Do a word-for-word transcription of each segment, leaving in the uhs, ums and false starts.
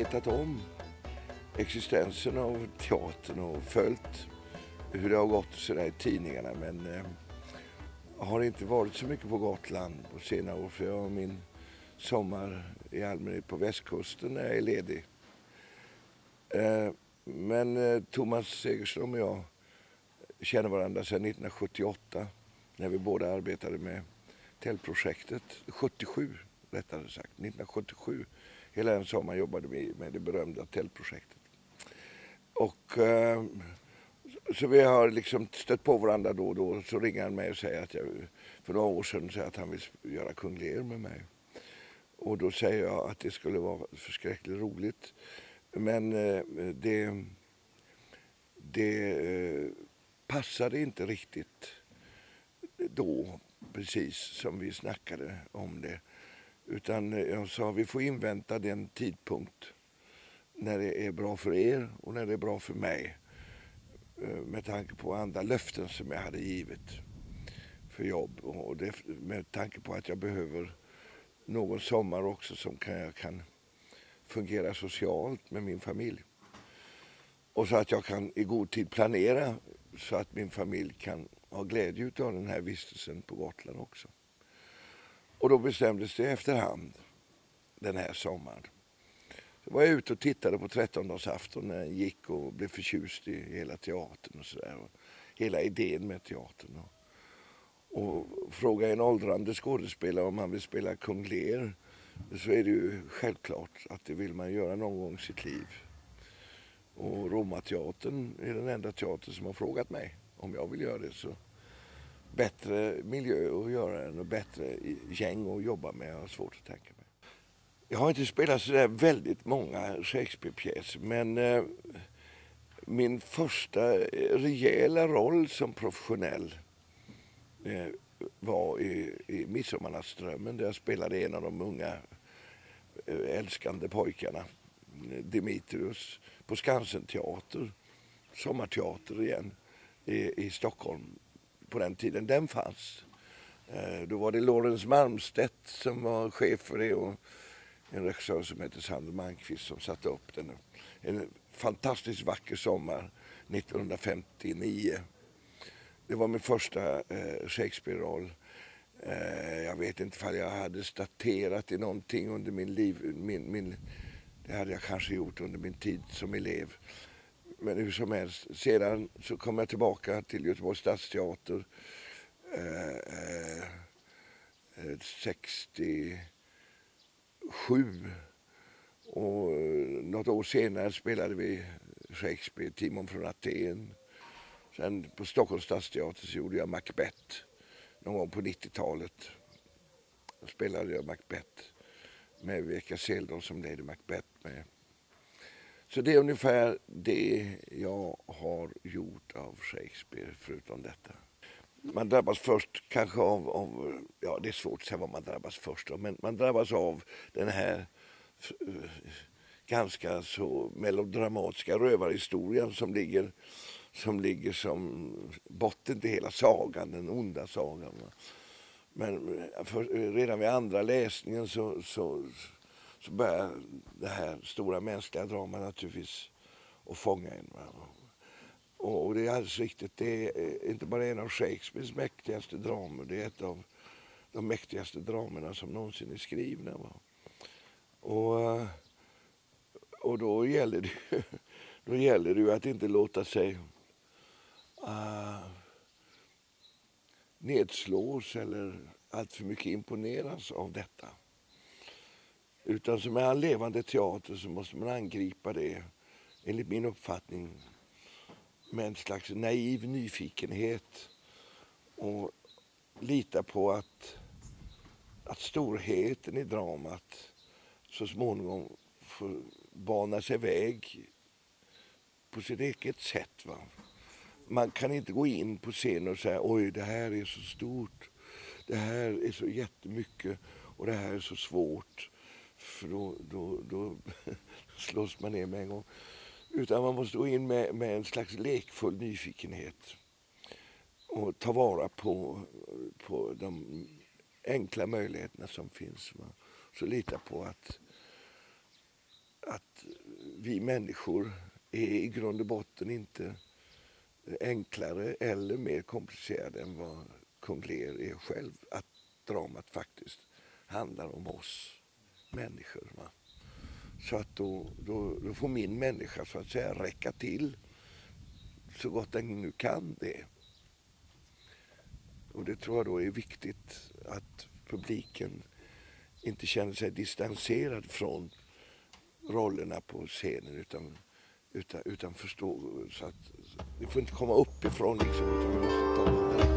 vetat om existensen av teatern och följt hur det har gått så där i tidningarna, men eh, har inte varit så mycket på Gotland på senare år, för jag har min sommar i allmänhet på västkusten när jag är ledig. Eh, men eh, Thomas Segerström och jag känner varandra sedan nittonhundrasjuttioåtta när vi båda arbetade med tältprojektet. sjuttiosju rättare sagt, nittonhundrasjuttiosju. Hela en sommar jobbade vi med det berömda tältprojektet. Och eh, så vi har liksom stött på varandra då och då. Så ringer han mig och säger att jag för några år sedan säger att han vill göra Kung Lear med mig. Och då säger jag att det skulle vara förskräckligt roligt. Men eh, det, det eh, passade inte riktigt då, precis som vi snackade om det. Utan jag sa vi får invänta den tidpunkt när det är bra för er och när det är bra för mig. Med tanke på andra löften som jag hade givit för jobb. Och det, med tanke på att jag behöver någon sommar också som kan, jag kan fungera socialt med min familj. Och så att jag kan i god tid planera så att min familj kan ha glädje av den här vistelsen på Gotland också. Och då bestämdes det efterhand den här sommaren. Så var jag ute och tittade på trettondagsafton när jag gick och blev förtjust i hela teatern och sådär. Hela idén med teatern. Och, och fråga en åldrande skådespelare om han vill spela Kung Lear, så är det ju självklart att det vill man göra någon gång i sitt liv. Och Romateatern är den enda teater som har frågat mig om jag vill göra det. Så bättre miljö att göra den och bättre gäng att jobba med, jag har svårt att tänka mig. Jag har inte spelat så där väldigt många Shakespeare-pjäser, men eh, min första rejäla roll som professionell eh, var i, i Midsommarnattsdrömmen, där jag spelade en av de unga eh, älskande pojkarna, Demetrius, på Skansen teater, sommarteater igen, i, i Stockholm på den tiden den fanns. Eh, då var det Lorentz Malmstedt som var chef för det och en regissör som heter Sander Malmqvist som satte upp den. En fantastiskt vacker sommar nittonhundrafemtionio. Det var min första eh, Shakespeare-roll. Eh, jag vet inte om jag hade staterat i någonting under min liv. Min, min, det hade jag kanske gjort under min tid som elev. Men hur som helst, sedan så kom jag tillbaka till Göteborgs stadsteater eh, eh, sextiosju. Och något år senare spelade vi Shakespeare, Timon från Aten. Sen på Stockholms stadsteater så gjorde jag Macbeth någon gång på nittiotalet. Då spelade jag Macbeth med Veka Seldon som ledde Macbeth med. Så det är ungefär det jag har gjort av Shakespeare förutom detta. Man drabbas först kanske av, av, ja det är svårt att säga vad man drabbas först av, men man drabbas av den här uh, ganska så melodramatiska rövarhistorien som ligger, som ligger som botten till hela sagan, den onda sagan. Men för, redan vid andra läsningen så, så, så börjar det här stora mänskliga dramat naturligtvis att fånga en. Och det är alldeles riktigt, det är inte bara en av Shakespeares mäktigaste dramer, det är ett av de mäktigaste dramerna som någonsin är skrivna. Och, och då gäller det, då gäller det ju att inte låta sig uh, nedslås eller allt för mycket imponeras av detta. Utan som är all levande teater så måste man angripa det, enligt min uppfattning, med en slags naiv nyfikenhet och lita på att, att storheten i dramat så småningom får bana sig väg på sitt eget sätt. Va? Man kan inte gå in på scenen och säga oj det här är så stort, det här är så jättemycket och det här är så svårt, för då, då, då slås man ner med en gång. Utan man måste gå in med, med en slags lekfull nyfikenhet och ta vara på, på de enkla möjligheterna som finns. Va? Så lita på att, att vi människor är i grund och botten inte enklare eller mer komplicerade än vad kung Lear är själv. Att dramat faktiskt handlar om oss människor. Va? Så att då, då, då får min människa så att säga räcka till så gott den nu kan det. Och det tror jag då är viktigt att publiken inte känner sig distanserad från rollerna på scenen utan, utan, utan förstår så att det får inte komma uppifrån liksom, utan vi måste ta det där.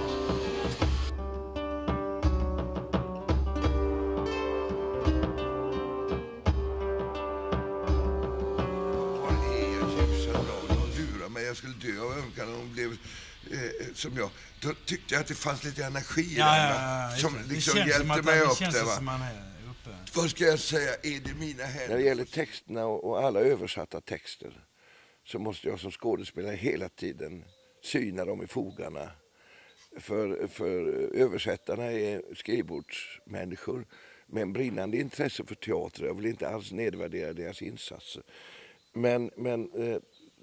Jag skulle dö av ömkan om de blev eh, som jag. Då tyckte jag att det fanns lite energi ja, där, ja, ja, som det liksom hjälpte att, mig det upp känns där. Va? Som man är uppe. Vad ska jag säga? Är det mina händer? När det gäller texterna och, och alla översatta texter så måste jag som skådespelare hela tiden syna dem i fogarna. För, för översättarna är skrivbordsmänniskor med en brinnande intresse för teater. Jag vill inte alls nedvärdera deras insatser. Men, men eh,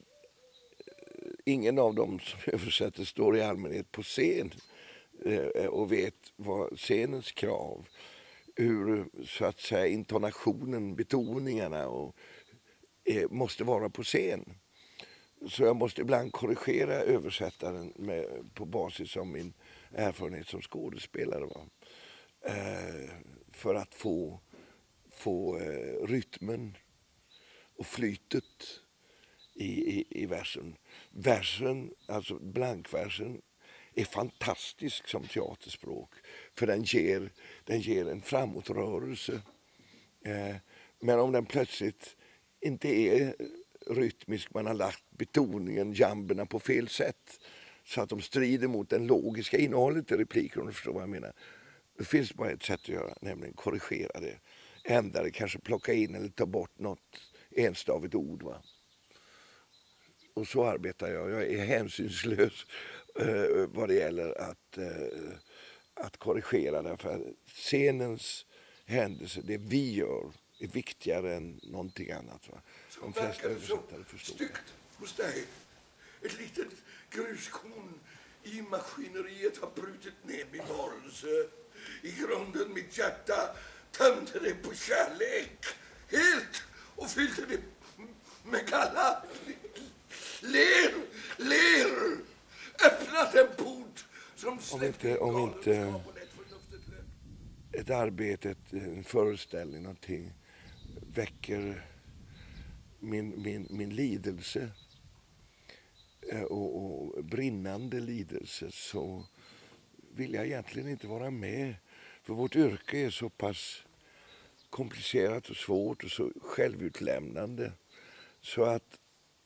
ingen av dem som översätter står i allmänhet på scen eh, och vet vad scenens krav, hur så att säga intonationen, betoningarna och, eh, måste vara på scen. Så jag måste ibland korrigera översättaren med, på basis av min erfarenhet som skådespelare. Va? Eh, för att få, få eh, rytmen och flytet i, i, i versen. Versen, alltså blankversen, är fantastisk som teaterspråk. För den ger, den ger en framåtrörelse. Eh, men om den plötsligt inte är rytmisk, man har lagt betoningen, jamberna på fel sätt så att de strider mot den logiska innehållet i repliker, om du förstår vad jag menar. Det finns bara ett sätt att göra, nämligen korrigera det. Ändra det, kanske plocka in eller ta bort något enstavigt ord. Va? Och så arbetar jag. Jag är hänsynslös eh, vad det gäller att, eh, att korrigera. Därför att scenens händelse, det vi gör, är viktigare än någonting annat. Va? De flesta översättare förstår. Styggt hos dig. Ett litet gruskorn i maskineriet har brutit ner min varelse. I grunden mitt hjärta tömde det på kärlek. Helt och fyllde det med galla. Ler, ler. Öppna den port som om inte, om inte ett arbete, en föreställning, någonting väcker min, min, min lidelse och, och brinnande lidelse, så vill jag egentligen inte vara med. För vårt yrke är så pass komplicerat och svårt och så självutlämnande så att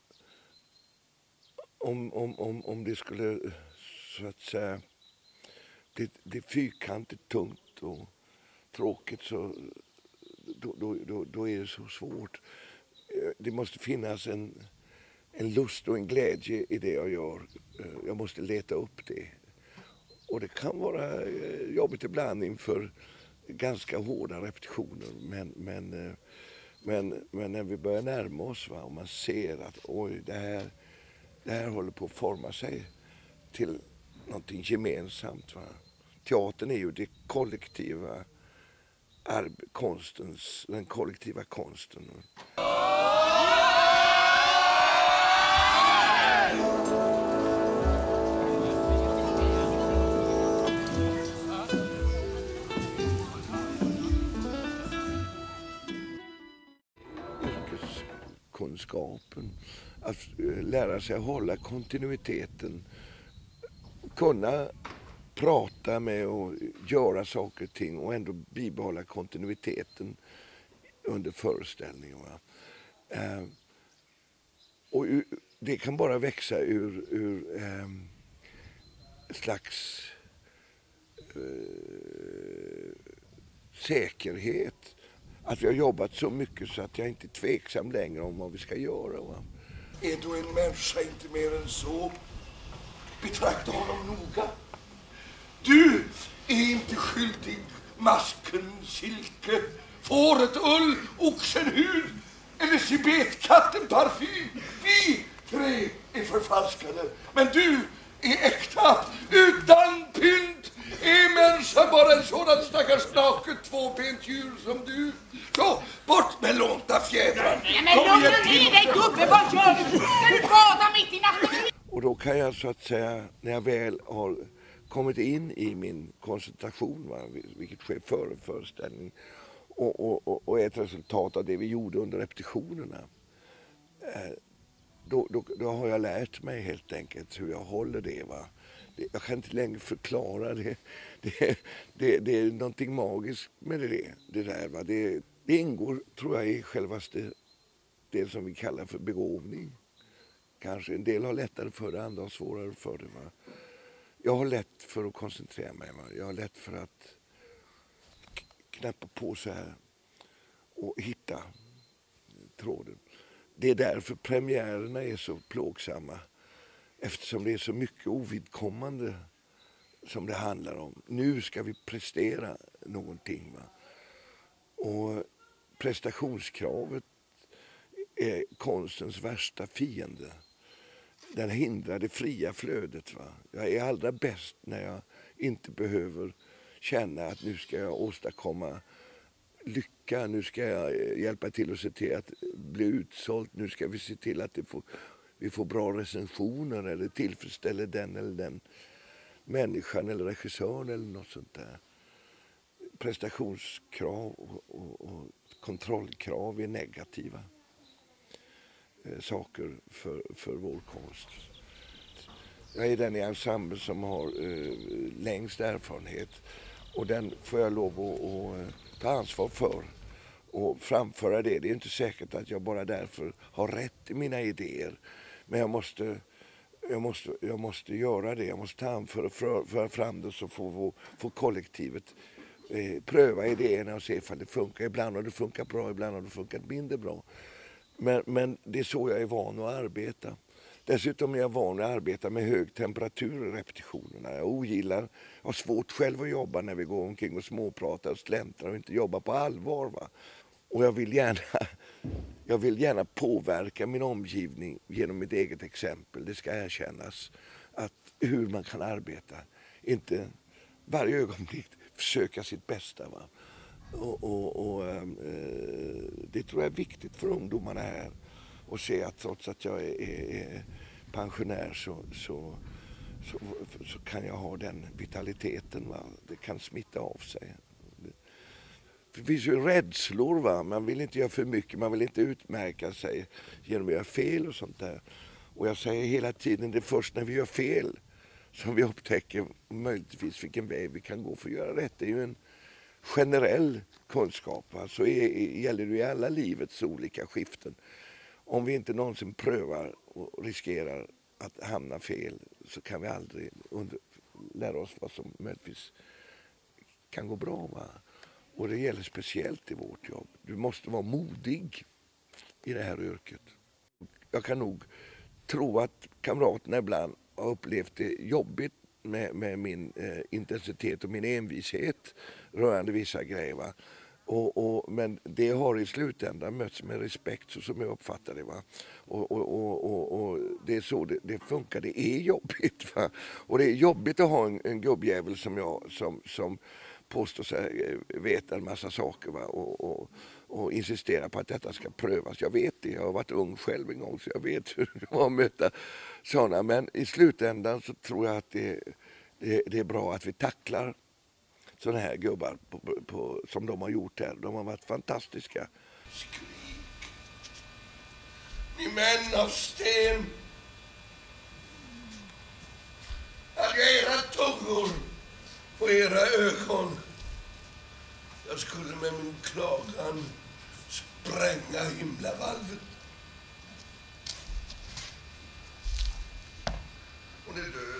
om, om, om, om det skulle så att säga bli, bli fyrkantigt, tungt och tråkigt, så då, då, då, då är det så svårt. Det måste finnas en, en lust och en glädje i det jag gör. Jag måste leta upp det. Och det kan vara jobbigt ibland inför ganska hårda repetitioner. Men, men, men, men när vi börjar närma oss, va, och man ser att oj, det här, det här håller på att forma sig till någonting gemensamt. Va. Teatern är ju det kollektiva konstens, den kollektiva konsten. Yrkeskunskapen, att lära sig att hålla kontinuiteten, kunna prata med och göra saker och ting och ändå bibehålla kontinuiteten under föreställningen. Va? Eh, och det kan bara växa ur, ur eh, slags eh, säkerhet. Att vi har jobbat så mycket så att jag inte är tveksam längre om vad vi ska göra. Va? Är du en människa inte mer än så? Betrakta honom noga. Du är inte skyldig masken, silke, fåret, ull, oxen, hud. eller Tibetkatten parfym. Vi tre är förfalskade, men du är äkta, utan pynt. Är människa bara en sådan stackars naket tvåbent djur som du? Så, bort med lånta fjädrar. Nej, men lugna ner dig, gubbe, vad gör du? Ska du bada mitt i natten? Och då kan jag så att säga, när jag väl har kommit in i min koncentration, va, vilket sker före föreställning, och, och, och, och är ett resultat av det vi gjorde under repetitionerna, eh, då, då, då har jag lärt mig helt enkelt hur jag håller det. Va? det jag kan inte längre förklara det. Det, det, det är någonting magiskt med det, det där. Va? Det, det ingår, tror jag, i självaste det som vi kallar för begåvning. Kanske en del har lättare för det, andra har svårare för det. Va? Jag har lätt för att koncentrera mig. Va? Jag har lätt för att knäppa på så här och hitta tråden. Det är därför premiärerna är så plågsamma. Eftersom det är så mycket ovidkommande som det handlar om. Nu ska vi prestera någonting. Va? Och prestationskravet är konstens värsta fiende. Den hindrar det fria flödet. Va? Jag är allra bäst när jag inte behöver känna att nu ska jag åstadkomma lycka. Nu ska jag hjälpa till att se till att bli utsålt. Nu ska vi se till att det får, vi får bra recensioner eller tillfredsställer den eller den människan eller regissören eller något sånt där. Prestationskrav och, och, och kontrollkrav är negativa eh, saker för, för vår konst. Jag är den i ensemble som har eh, längst erfarenhet och den får jag lov att, att ta ansvar för och framföra det. Det är inte säkert att jag bara därför har rätt i mina idéer, men jag måste, jag måste, jag måste göra det. Jag måste ta ansvar för, för fram det så får, får kollektivet eh, pröva idéerna och se ifall det funkar. Ibland har det funkat bra, ibland har det funkat mindre bra. Men, men det är så jag är van att arbeta. Dessutom är jag van att arbeta med hög temperatur i repetitionerna. Jag ogillar, jag har svårt själv att jobba när vi går omkring och småpratar och släntrar och inte jobba på allvar. Va? Och jag vill, gärna, jag vill gärna påverka min omgivning genom mitt eget exempel. Det ska erkännas att hur man kan arbeta. Inte varje ögonblick försöka sitt bästa. Va? Och, och, och äh, det tror jag är viktigt för ungdomarna här. Och se att trots att jag är, är pensionär så, så, så, så kan jag ha den vitaliteten. Va? Det kan smitta av sig. Det finns ju rädslor. Va? Man vill inte göra för mycket. Man vill inte utmärka sig genom att göra fel och sånt där. Och jag säger hela tiden, det är först när vi gör fel som vi upptäcker möjligtvis vilken väg vi kan gå för att göra rätt. Det är ju en generell kunskap. Va? Så är, gäller det i alla livets olika skiften. Om vi inte någonsin prövar och riskerar att hamna fel så kan vi aldrig under, lära oss vad som möjligtvis kan gå bra. Va? Och det gäller speciellt i vårt jobb. Du måste vara modig i det här yrket. Jag kan nog tro att kamraterna ibland har upplevt det jobbigt med, med min eh, intensitet och min envishet rörande vissa grejer. Va? Och, och, men det har i slutändan mötts med respekt så som jag uppfattar det. Va? Och, och, och, och, och det är så det, det funkar. Det är jobbigt. Va? Och det är jobbigt att ha en, en gubbjävel som jag som, som påstår sig veta en massa saker. Va? Och, och, och insistera på att detta ska prövas. Jag vet det. Jag har varit ung själv en gång så jag vet hur det var att möta sådana. Men i slutändan så tror jag att det, det, det är bra att vi tacklar sådana här gubbar på, på, som de har gjort här. De har varit fantastiska. Skrik, ni män av sten. Lägga era tungor på era ögon. Jag skulle med min klagan spränga himlavalvet. Hon är död.